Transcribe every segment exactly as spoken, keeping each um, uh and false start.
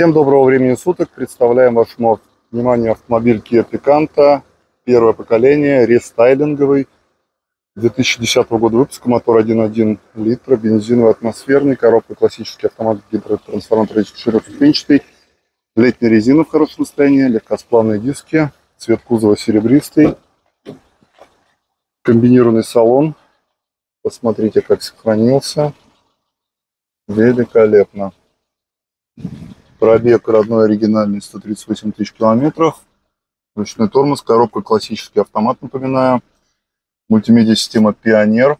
Всем доброго времени суток. Представляем вашему вниманию автомобиль Kia Picanto. Первое поколение, рестайлинговый. две тысячи десятого года выпуска, мотор один и один литра, бензиновый атмосферный, коробка классический автомат, гидротрансформатор четырехступенчатый, летняя резина в хорошем состоянии, легкосплавные диски, цвет кузова серебристый, комбинированный салон. Посмотрите, как сохранился. Великолепно. Пробег родной оригинальный сто тридцать восемь тысяч километров. Ручной тормоз, коробка классический автомат, напоминаю. Мультимедиа-система Pioneer.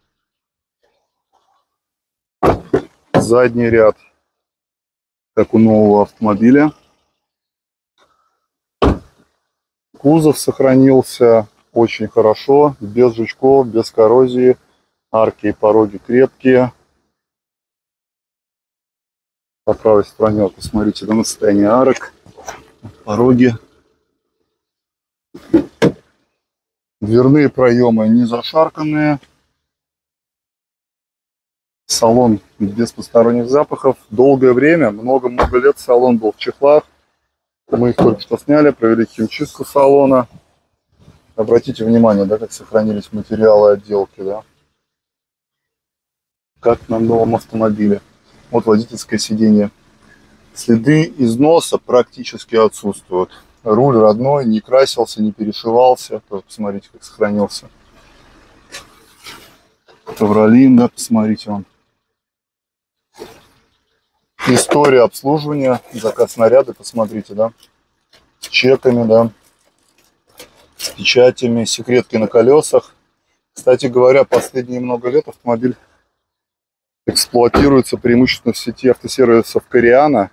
Задний ряд, как у нового автомобиля. Кузов сохранился очень хорошо, без жучков, без коррозии. Арки и пороги крепкие. По правой стороне, вот, посмотрите, на состояние арок, пороги. Дверные проемы не зашарканные. Салон без посторонних запахов. Долгое время, много-много лет салон был в чехлах. Мы их только что сняли, провели химчистку салона. Обратите внимание, да, как сохранились материалы отделки, да? Как на новом автомобиле. Вот водительское сиденье. Следы износа практически отсутствуют. Руль родной, не красился, не перешивался. Тоже посмотрите, как сохранился. Ковролин, да, посмотрите он. История обслуживания, заказ наряда, посмотрите, да. С чеками, да. С печатями, секретки на колесах. Кстати говоря, последние много лет автомобиль эксплуатируется преимущественно в сети автосервисов Кориана.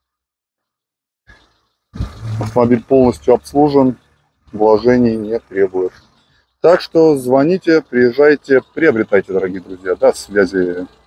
Автомобиль полностью обслужен, вложений не требует. Так что звоните, приезжайте, приобретайте, дорогие друзья. До связи.